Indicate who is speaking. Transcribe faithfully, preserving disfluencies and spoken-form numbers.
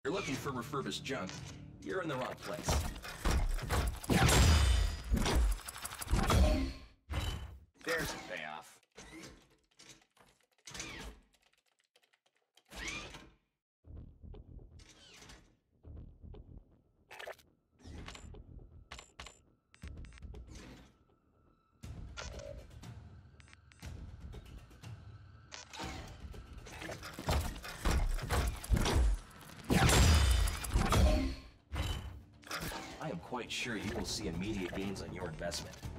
Speaker 1: You're looking for refurbished junk, you're in the wrong place. There's a payoff. I am quite sure you will see immediate gains on your investment.